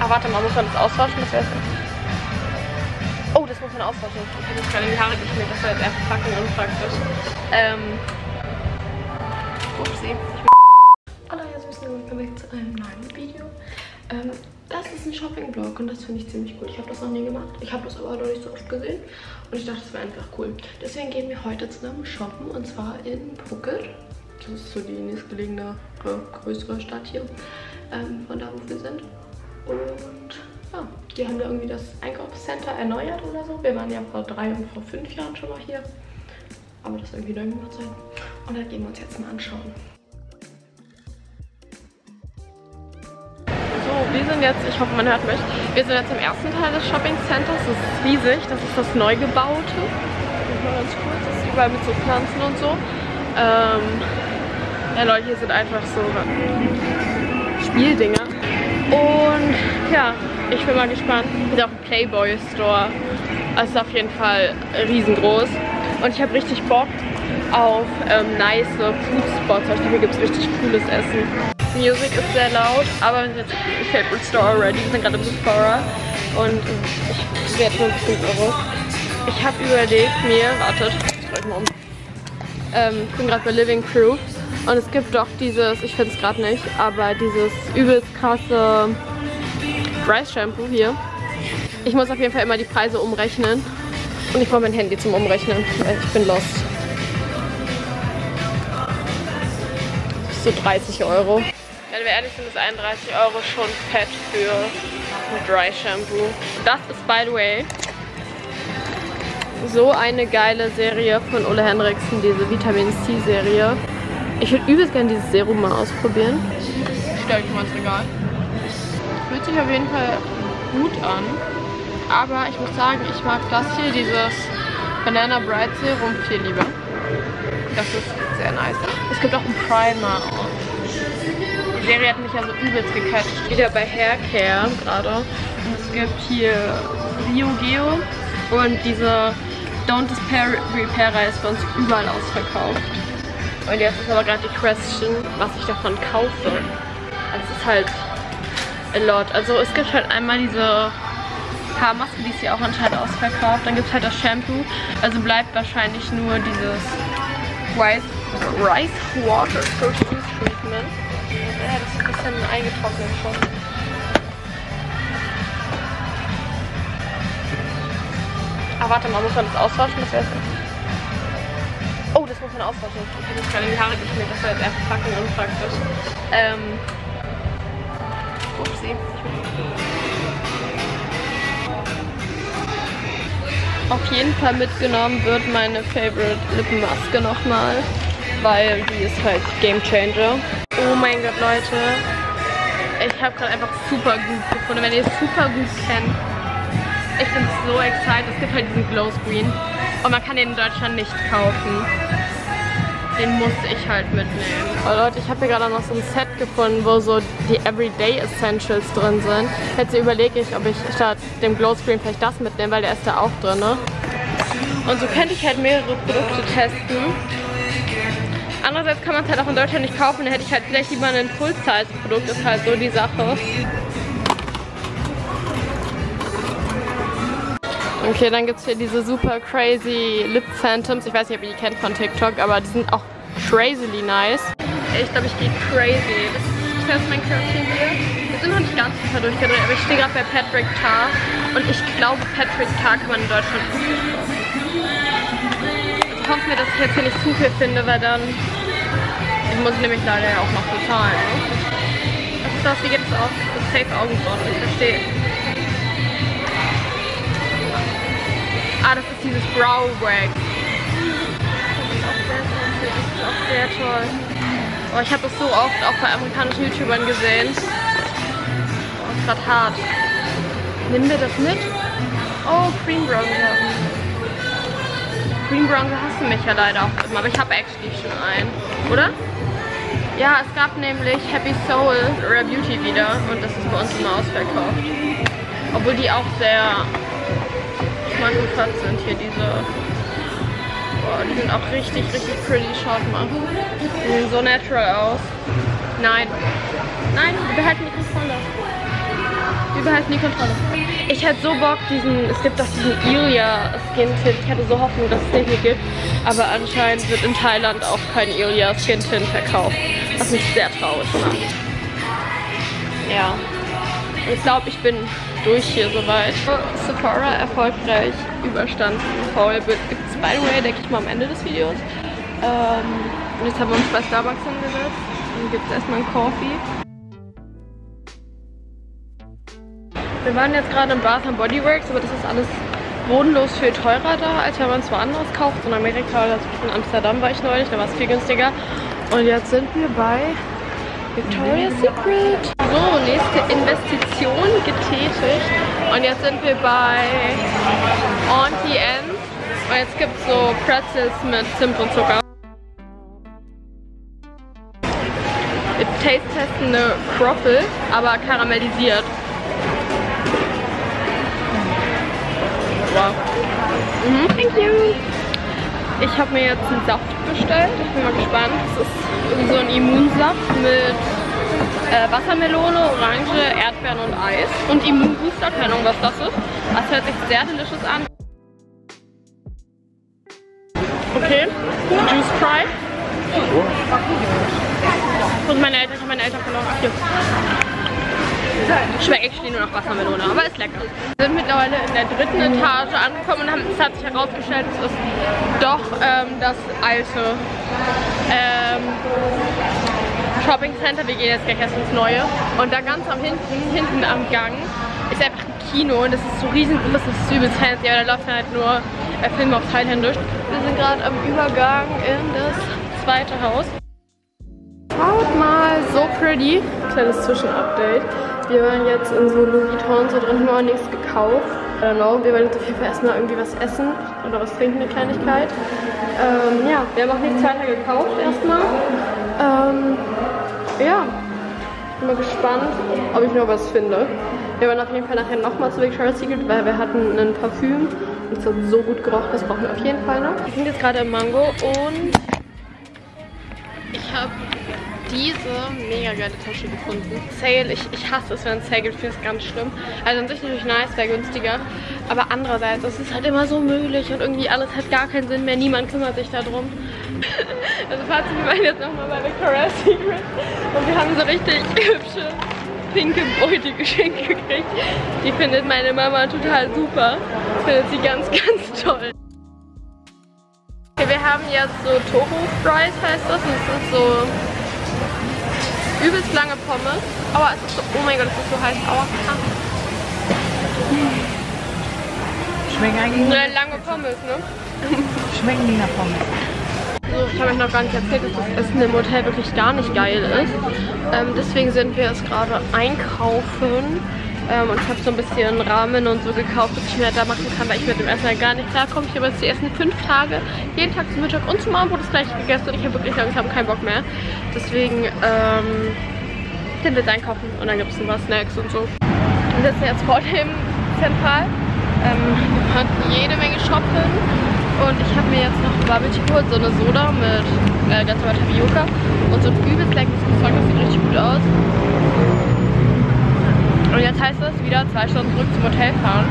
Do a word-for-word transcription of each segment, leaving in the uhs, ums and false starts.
Ah, warte mal, muss man das austauschen? Das wäre oh, das muss man austauschen. Ich habe mich gerade in die Haare geschmiert, das wäre jetzt einfach fucking unpraktisch. Ähm. Upsi. Hallo, jetzt müssen wir willkommen zu einem neuen Video. Ähm, das ist ein Shopping-Vlog und das finde ich ziemlich cool. Ich habe das noch nie gemacht. Ich habe das aber noch nicht so oft gesehen. Und ich dachte, das wäre einfach cool. Deswegen gehen wir heute zusammen shoppen und zwar in Phuket. Das ist so die nächstgelegene, größere Stadt hier, ähm, von da, wo wir sind. Und ja, die haben da irgendwie das Einkaufscenter erneuert oder so. Wir waren ja vor drei und vor fünf Jahren schon mal hier. Aber das ist irgendwie neu gemacht sein. Und da gehen wir uns jetzt mal anschauen. So, wir sind jetzt, ich hoffe man hört mich, wir sind jetzt im ersten Teil des Shopping Centers. Das ist riesig, das ist das neu gebaute. Das war ganz cool, das ist überall mit so Pflanzen und so. Ähm, ja Leute, hier sind einfach so Spieldinger. Und ja, ich bin mal gespannt. Hier ist auch ein Playboy Store. Also ist auf jeden Fall riesengroß. Und ich habe richtig Bock auf ähm, nice Food-Spots. Ich glaube, hier gibt es richtig cooles Essen. Musik ist sehr laut, aber wir sind jetzt im Favorite Store already. Wir sind gerade im Sephora. Und ich werde nur fünf Euro. Ich habe überlegt mir, wartet, ich drehe mal um. Ähm, ich bin gerade bei Living Proof. Und es gibt doch dieses, ich finde es gerade nicht, aber dieses übelst krasse Rice Shampoo hier. Ich muss auf jeden Fall immer die Preise umrechnen. Und ich brauche mein Handy zum Umrechnen, weil ich bin lost. So dreißig Euro. Wenn wir ehrlich sind, ist einunddreißig Euro schon fett für ein Dry Shampoo. Das ist, by the way, so eine geile Serie von Ole Henriksen, diese Vitamin C Serie. Ich würde übelst gerne dieses Serum mal ausprobieren. Ich stelle dich mal ins Regal. Fühlt sich auf jeden Fall gut an. Aber ich muss sagen, ich mag das hier, dieses Banana Bright Serum, viel lieber. Das ist sehr nice. Es gibt auch einen Primer. Die Serie hat mich ja so übelst gecatcht. Wieder bei Haircare gerade. Und es gibt hier Bio Geo und diese Don't Despair Repair Reihe ist bei uns überall ausverkauft. Und jetzt ist aber gerade die Question, was ich davon kaufe. Also es ist halt a lot. Also es gibt halt einmal diese Haarmaske, die ist hier auch anscheinend ausverkauft. Dann gibt es halt das Shampoo. Also bleibt wahrscheinlich nur dieses Rice, Rice Water Protein Treatment. Ja, das ist ein bisschen eingetrocknet schon. Ah, warte mal, muss man das austauschen? Das wäre oh, das muss man austauschen. Ich habe mich gerade in die Haare geschmiert, das wäre jetzt einfach fucking unpraktisch. Ähm. Upsi. Auf jeden Fall mitgenommen wird meine Favorite Lippenmaske nochmal, weil die ist halt Game Changer. Oh mein Gott, Leute. Ich habe gerade einfach super gut gefunden. Wenn ihr es super gut kennt, ich bin so excited. Es gibt halt diesen Glow Screen. Und man kann den in Deutschland nicht kaufen. Den musste ich halt mitnehmen. Oh Leute, ich habe hier gerade noch so ein Set gefunden, wo so die Everyday Essentials drin sind. Jetzt überlege ich, ob ich statt dem Glow Screen vielleicht das mitnehme, weil der ist da auch drin. Ne? Und so könnte ich halt mehrere Produkte testen. Andererseits kann man es halt auch in Deutschland nicht kaufen. Dann hätte ich halt vielleicht lieber ein Full-Size-Produkt. Ist halt so die Sache. Okay, dann gibt es hier diese super crazy Lip Phantoms. Ich weiß nicht, ob ihr die kennt von TikTok, aber die sind auch crazily nice. Ich glaube, ich gehe crazy. Das ist jetzt mein Köpfchen hier. Wir sind noch nicht ganz super durchgedreht, aber ich stehe gerade bei Patrick Tar. Und ich glaube, Patrick Tar kann man in Deutschland gut kaufen. Ich hoffe mir, dass ich jetzt hier nicht zu viel finde, weil dann ich muss ich nämlich leider ja auch noch bezahlen. Ne? Was ist das? Wie geht das aus? Das ist Safe Augenbrauen. Ich verstehe. Ah, das ist dieses Brow Wax. Das ist auch sehr toll. Oh, ich habe das so oft auch bei amerikanischen YouTubern gesehen. Oh, ist gerade hart. Nehmen wir das mit? Oh, Cream Bronzer. Cream Bronzer hast du mich ja leider auch immer, aber ich habe actually schon einen. Oder? Ja, es gab nämlich Happy Soul Rare Beauty wieder und das ist bei uns immer ausverkauft. Obwohl die auch sehr schmackhaft sind hier, diese. Boah, die sind auch richtig, richtig pretty. Schaut mal. Die sehen so natural aus. Nein. Nein, wir behalten die Kontrolle. Wir behalten die Kontrolle. Ich hätte so Bock, diesen, es gibt doch diesen Ilia Skin Tint. Ich hatte so Hoffnung, dass es den hier gibt. Aber anscheinend wird in Thailand auch kein Ilia Skin Tint verkauft. Was mich sehr traurig macht. Ja. Ich glaube, ich bin durch hier soweit. Sephora erfolgreich überstanden. Haul gibt es, by the way, denke ich mal am Ende des Videos. Ähm, und jetzt haben wir uns bei Starbucks hingesetzt. Dann gibt es erstmal einen Coffee. Wir waren jetzt gerade im Bath and Body Works, aber das ist alles bodenlos viel teurer da, als wenn man es woanders kauft. In Amerika oder in Amsterdam war ich neulich, da war es viel günstiger. Und jetzt sind wir bei Victoria's Secret. So, nächste Investition getätigt. Und jetzt sind wir bei Auntie Anne's. Und jetzt gibt es so Pretzels mit Zimt und Zucker. Wir taste-testen eine Croffle, aber karamellisiert. Wow. Mhm. Thank you. Ich habe mir jetzt einen Saft bestellt. Ich bin mal gespannt. Das ist so ein Immunsaft mit äh, Wassermelone, Orange, Erdbeeren und Eis. Und Immunbooster, keine Ahnung, was das ist. Das hört sich sehr delicious an. Okay. Juice Fry. Und meine Eltern, ich habe meine Eltern verloren. Ach, hier. Schmeckt actually nur nach Wassermelone, aber ist lecker. Wir sind mittlerweile in der dritten Etage angekommen und haben, es hat sich herausgestellt, es ist doch ähm, das alte ähm, Shopping Center. Wir gehen jetzt gleich erst ins Neue. Und da ganz am hinten, hinten am Gang ist einfach ein Kino und das ist so riesengroß, das ist übelst fancy, aber da läuft halt nur äh, Filme auf Thailändisch. Wir sind gerade am Übergang in das zweite Haus. Schaut mal, so pretty. Kleines Zwischenupdate. Wir waren jetzt in so Louis Vuitton, so drin haben wir auch nichts gekauft. I don't know, wir wollen jetzt auf jeden Fall erstmal irgendwie was essen oder was trinken, eine Kleinigkeit. Ähm, ja, wir haben auch nichts weiter gekauft erstmal. Ähm, ja, bin mal gespannt, ob ich noch was finde. Wir werden auf jeden Fall nachher nochmal zu Victoria's Secret, weil wir hatten ein Parfüm und es hat so gut gerochen, das brauchen wir auf jeden Fall noch. Wir sind jetzt gerade im Mango und ich habe diese mega geile Tasche gefunden. Sale, ich, ich hasse es, wenn es Sale gibt, finde es ganz schlimm. Also an sich natürlich nice, wäre günstiger. Aber andererseits, es ist halt immer so möglich und irgendwie alles hat gar keinen Sinn mehr. Niemand kümmert sich darum. Also Fazit, wir waren jetzt nochmal bei Victoria's Secret und wir haben so richtig hübsche pinke Beutegeschenke gekriegt. Die findet meine Mama total super. Das findet sie ganz, ganz toll. Okay, wir haben jetzt so Tofu Fries heißt das und es ist so übelst lange Pommes. Aber es ist so, oh mein Gott, es ist so heiß. Aua. Ah. Schmecken eigentlich Ne, lange Pommes, ne? Schmecken die nach Pommes. So, ich habe euch noch gar nicht erzählt, dass das Essen im Hotel wirklich gar nicht geil ist. Ähm, deswegen sind wir jetzt gerade einkaufen. Ähm, und ich habe so ein bisschen Ramen und so gekauft, was ich mir da machen kann, weil ich mit dem Essen halt gar nicht klarkomme. Ich habe jetzt die ersten fünf Tage jeden Tag zum Mittag und zum Abendbrot das gleiche gegessen und ich habe wirklich langsam keinen Bock mehr. Deswegen ähm, sind wir jetzt einkaufen und dann gibt es ein paar Snacks und so. Und das ist jetzt vor dem Zentral. Ähm, wir konnten jede Menge shoppen und ich habe mir jetzt noch ein Bubble Tea geholt, so eine Soda mit äh, ganz normal Tapioca und so ein übelst leckeres Zeug, das sieht richtig gut aus. Und jetzt heißt es wieder zwei Stunden zurück zum Hotel fahren.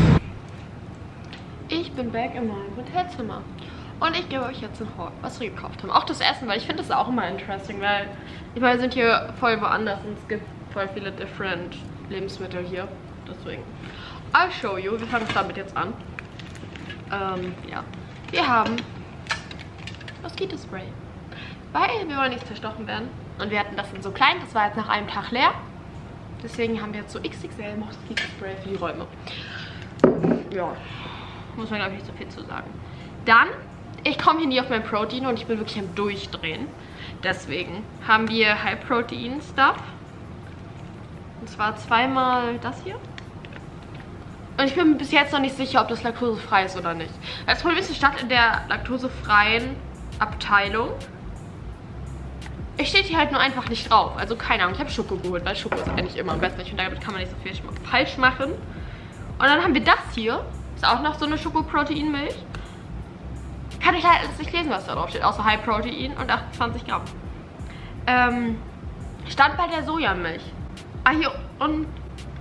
Ich bin back in meinem Hotelzimmer. Und ich gebe euch jetzt ein Haul, was wir gekauft haben. Auch das Essen, weil ich finde das auch immer interesting, weil ich meine, wir sind hier voll woanders und es gibt voll viele different Lebensmittel hier. Deswegen. I'll show you. Wir fangen damit jetzt an. Ähm, ja. Wir haben Moskitospray. Weil wir wollen nicht zerstochen werden. Und wir hatten das in so klein, das war jetzt nach einem Tag leer. Deswegen haben wir jetzt so X X L Moskitospray für die Räume. Ja, muss man glaube ich nicht so viel zu sagen. Dann, ich komme hier nie auf mein Protein und ich bin wirklich am Durchdrehen. Deswegen haben wir High Protein Stuff. Und zwar zweimal das hier. Und ich bin mir bis jetzt noch nicht sicher, ob das laktosefrei ist oder nicht. Das Problem ist, es stand in der laktosefreien Abteilung. Es steht hier halt nur einfach nicht drauf. Also keine Ahnung, ich habe Schoko geholt, weil Schoko ist eigentlich immer am besten. Ich finde, damit kann man nicht so viel falsch machen. Und dann haben wir das hier. Ist auch noch so eine Schokoproteinmilch. Kann ich halt nicht lesen, was da drauf steht. Außer High Protein und achtundzwanzig Gramm. Ähm, stand bei der Sojamilch. Ah, hier und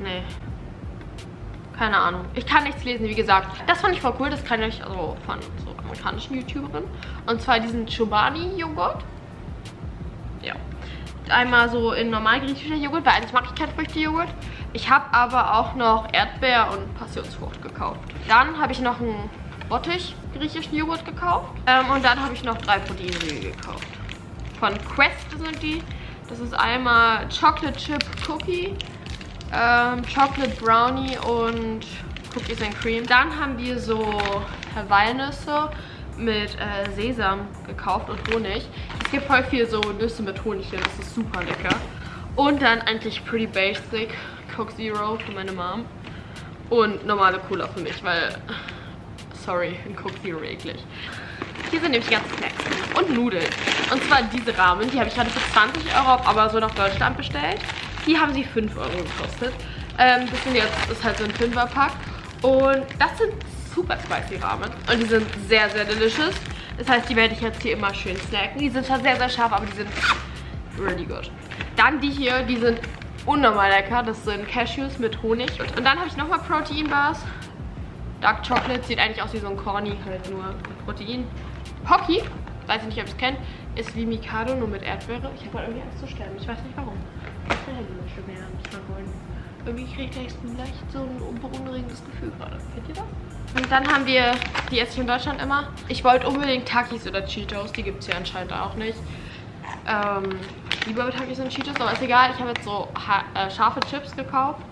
Nee. Keine Ahnung. Ich kann nichts lesen, wie gesagt. Das fand ich voll cool. Das kann ich also von so amerikanischen YouTuberinnen. Und zwar diesen Chobani-Joghurt. Ja. Einmal so in normal griechischer Joghurt, weil eigentlich mag ich keinen Früchte-Joghurt. Ich habe aber auch noch Erdbeer und Passionsfrucht gekauft. Dann habe ich noch einen Bottich griechischen Joghurt gekauft. Ähm, und dann habe ich noch drei Proteinriegel gekauft. Von Quest sind die. Das ist einmal Chocolate Chip Cookie, ähm, Chocolate Brownie und Cookies and Cream. Dann haben wir so Walnüsse mit äh, Sesam gekauft und Honig. Es gibt voll viel so Nüsse mit Honig hier, das ist super lecker. Und dann eigentlich Pretty Basic Coke Zero für meine Mom. Und normale Cola für mich, weil, sorry, ein Coke Zero eklig. Hier sind nämlich die ganzen Snacks und Nudeln. Und zwar diese Ramen, die habe ich gerade für zwanzig Euro auf Amazon nach Deutschland bestellt. Die haben sie fünf Euro gekostet. Ähm, das sind jetzt, das ist halt so ein Fünferpack. Und das sind super spicy Ramen. Und die sind sehr, sehr delicious. Das heißt, die werde ich jetzt hier immer schön snacken. Die sind zwar sehr, sehr scharf, aber die sind really good. Dann die hier, die sind unnormal lecker. Das sind Cashews mit Honig. Und dann habe ich nochmal Protein Bars. Dark Chocolate sieht eigentlich aus wie so ein Corny, halt nur mit Protein. Pocky, weiß ich nicht, ob ihr es kennt, ist wie Mikado, nur mit Erdbeere. Ich habe halt irgendwie Angst zu sterben. Ich weiß nicht warum. Ich will halt nicht schon mehr nicht mal wollen. Irgendwie kriege ich gleich leicht so ein beunruhigendes Gefühl gerade. Kennt ihr das? Und dann haben wir, die esse ich in Deutschland immer. Ich wollte unbedingt Takis oder Cheetos. Die gibt es hier anscheinend auch nicht. Ähm, lieber mit Takis und Cheetos, aber ist egal. Ich habe jetzt so äh, scharfe Chips gekauft.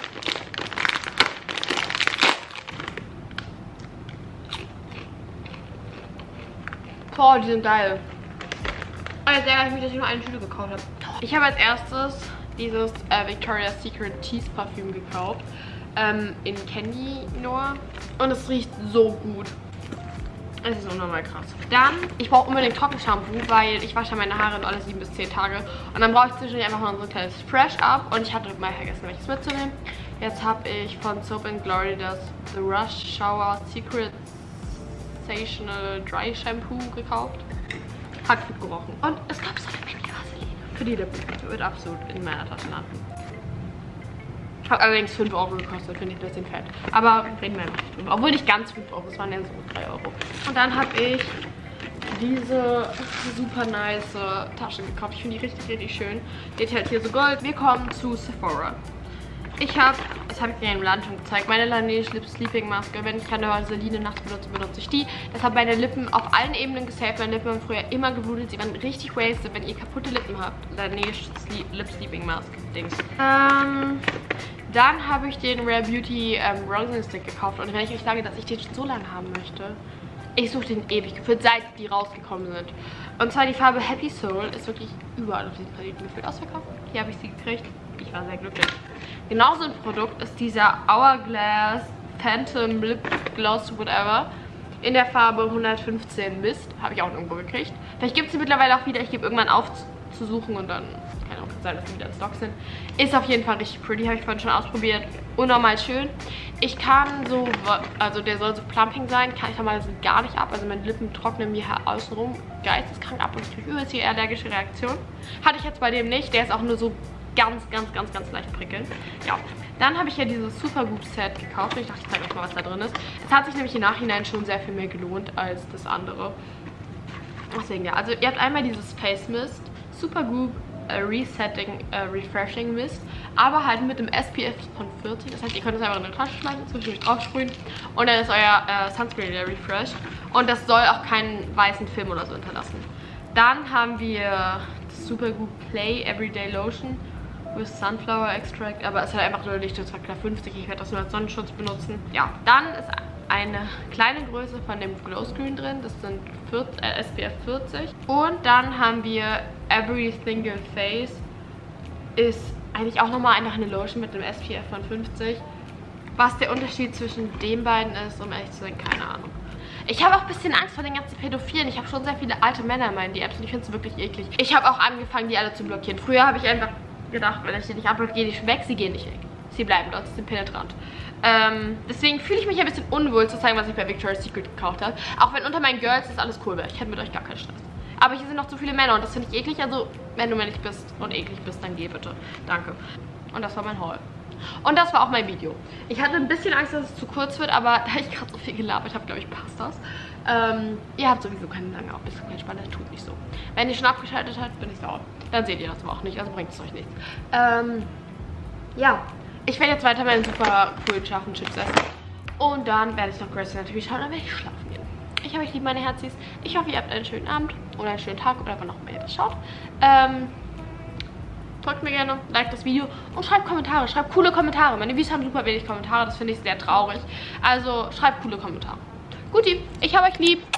Boah, die sind geil. Oh, jetzt ärgere ich mich, dass ich nur eine Tüte gekauft habe. Ich habe als erstes dieses äh, Victoria's Secret Tease Parfüm gekauft. Ähm, in Candy nur. Und es riecht so gut. Es ist unnormal krass. Dann, ich brauche unbedingt Trockenshampoo, weil ich wasche meine Haare in alle sieben bis zehn Tage. Und dann brauche ich zwischendurch einfach mal so ein kleines Fresh-Up. Und ich hatte mal vergessen, welches mitzunehmen. Jetzt habe ich von Soap and Glory das The Rush Shower Secret Sensational Dry Shampoo gekauft. Hat gut gerochen. Und es gab so eine Mini-Vaseline für die Lippen. Wird absolut in meiner Tasche landen. Hat allerdings fünf Euro gekostet, finde ich ein bisschen fett. Aber reden wir einfach drüber. Obwohl nicht ganz fünf Euro, es waren ja so drei Euro. Und dann habe ich diese super nice Tasche gekauft. Ich finde die richtig, richtig schön. Die hat hier so Gold. Wir kommen zu Sephora. Ich habe, das habe ich dir im Laden schon gezeigt, meine Laneige Lip Sleeping Maske. Wenn ich keine Vaseline nachts benutze, benutze ich die. Das hat meine Lippen auf allen Ebenen gesaved. Meine Lippen haben früher immer geblutet. Sie waren richtig wasted. Wenn ihr kaputte Lippen habt, Laneige Lip Sleeping Mask Dings. Ähm, dann habe ich den Rare Beauty ähm, Bronzing Stick gekauft. Und wenn ich euch sage, dass ich den schon so lange haben möchte, ich suche den ewig gefühlt, seit die rausgekommen sind. Und zwar die Farbe Happy Soul ist wirklich überall auf diesen Paleten gefühlt ausverkauft. Hier habe ich sie gekriegt. Ich war sehr glücklich. Genauso ein Produkt ist dieser Hourglass Phantom Lip Gloss Whatever in der Farbe hundertfünfzehn Mist. Habe ich auch irgendwo gekriegt. Vielleicht gibt es sie mittlerweile auch wieder. Ich gebe irgendwann auf zu suchen und dann kann auch sein, dass sie wieder in Stock sind. Ist auf jeden Fall richtig pretty. Habe ich vorhin schon ausprobiert. Unnormal schön. Ich kann so, also der soll so plumping sein, kann ich normalerweise gar nicht ab. Also meine Lippen trocknen mir außenrum geisteskrank ab und ich kriege übelst die allergische Reaktion. Hatte ich jetzt bei dem nicht. Der ist auch nur so ganz, ganz, ganz, ganz leicht prickeln. Ja, dann habe ich ja dieses Supergoop Set gekauft und ich dachte, ich zeige euch mal, was da drin ist. Es hat sich nämlich im Nachhinein schon sehr viel mehr gelohnt als das andere. Deswegen ja, also ihr habt einmal dieses Face Mist, Supergoop äh, Resetting, äh, Refreshing Mist, aber halt mit dem S P F von vierzig. Das heißt, ihr könnt es einfach in eine Tasche schmeißen, zwischendurch draufsprühen und dann ist euer äh, Sunscreen wieder refreshed. Und das soll auch keinen weißen Film oder so hinterlassen. Dann haben wir das Supergoop Play Everyday Lotion with Sunflower Extract, aber es ist halt einfach nur Lichtschutzfaktor fünfzig. Ich werde das nur als Sonnenschutz benutzen. Ja, dann ist eine kleine Größe von dem Glow Screen drin. Das sind vierzig, äh, S P F vierzig. Und dann haben wir Every Single Face. Ist eigentlich auch nochmal einfach eine Lotion mit einem S P F von fünfzig. Was der Unterschied zwischen den beiden ist, um ehrlich zu sein, keine Ahnung. Ich habe auch ein bisschen Angst vor den ganzen Pädophilen. Ich habe schon sehr viele alte Männer in meinen D Ms und ich finde es wirklich eklig. Ich habe auch angefangen, die alle zu blockieren. Früher habe ich einfach gedacht, wenn ich die nicht abblockiere, gehen die schon weg. Sie gehen nicht weg. Sie bleiben dort, sie sind penetrant. Ähm, deswegen fühle ich mich ein bisschen unwohl zu zeigen, was ich bei Victoria's Secret gekauft habe. Auch wenn unter meinen Girls das alles cool wäre. Ich hätte mit euch gar keinen Stress. Aber hier sind noch zu viele Männer und das finde ich eklig. Also, wenn du männlich bist und eklig bist, dann geh bitte. Danke. Und das war mein Haul. Und das war auch mein Video. Ich hatte ein bisschen Angst, dass es zu kurz wird, aber da ich gerade so viel gelabert habe, glaube ich, passt das. Ähm, ihr habt sowieso keine lange Aufmerksamkeit, das tut nicht so. Wenn ihr schon abgeschaltet habt, bin ich sauer. Dann seht ihr das aber auch nicht, also bringt es euch nichts. Ähm, ja, ich werde jetzt weiter meinen super coolen scharfen Chips essen. Und dann werde ich noch Grey's Anatomy schauen, dann werde ich schlafen gehen. Ich hoffe, euch lieb, meine Herzis. Ich hoffe, ihr habt einen schönen Abend oder einen schönen Tag oder wann auch immer ihr das schaut. Ähm, drückt mir gerne, liked das Video und schreibt Kommentare. Schreibt coole Kommentare. Meine Videos haben super wenig Kommentare, das finde ich sehr traurig. Also schreibt coole Kommentare. Guti, ich habe euch lieb.